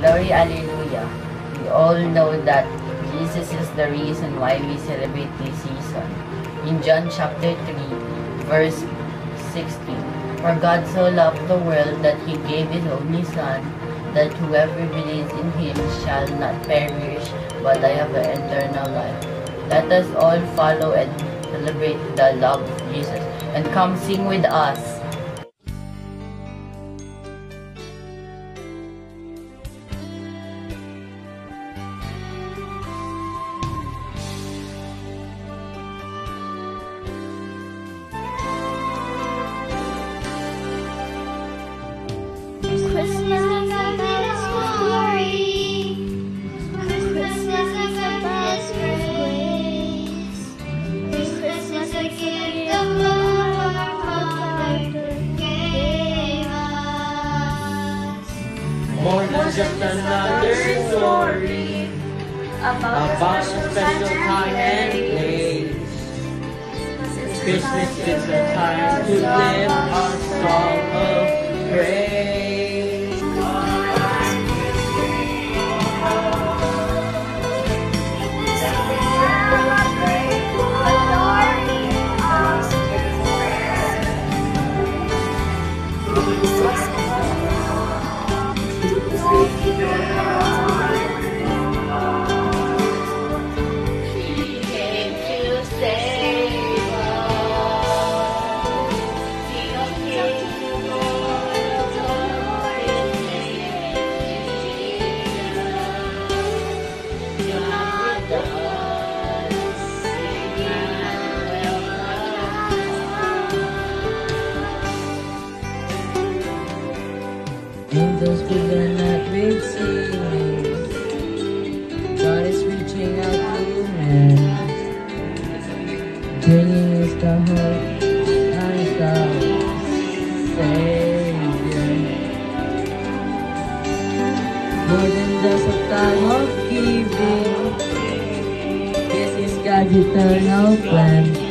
Glory, Alleluia. We all know that Jesus is the reason why we celebrate this season. In John chapter 3, verse 16, For God so loved the world that He gave His only Son, that whoever believes in Him shall not perish, but have eternal life. Let us all follow and celebrate the love of Jesus. And come sing with us. Christmas is about His glory. Christmas is about His grace. Christmas is a gift the Lord gave us. More than just another story about a special time and place. Christmas is a time to live our song of praise. Angels began not with singing. God is reaching out to man, bringing us the hope and the Savior. More than just a time of giving, this is God's eternal plan.